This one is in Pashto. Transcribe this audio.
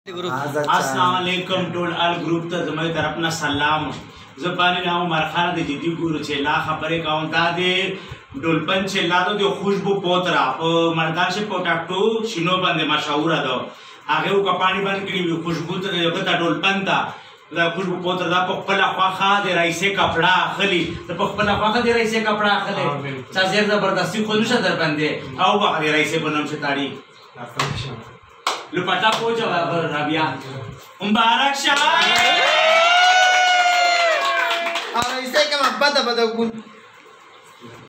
अस्सलाम वालेकुम टोल अल group ته زموږ طرف نه سلام زبانی نام مرخانه د جدي ګورو چې لا خبره کوم تا دې ډولپن چې لا د خوشبو پوترا په مردان شه پټاټو شینو باندې مشهور ده هغه کو پانی باندې کړي خوشبو ته یو ته ډولپن دا خوشبو پوترا دا په خپل خواخه د رئیسه کپڑا خلی د په خپل خواخه د رئیسه کپڑا خلی چې زیر زبردستی خو نشه در باندې او به د رئیسه بنم شه تاړي لپټا پوجا رابیا مبارک شاه Ahora dice que más pata para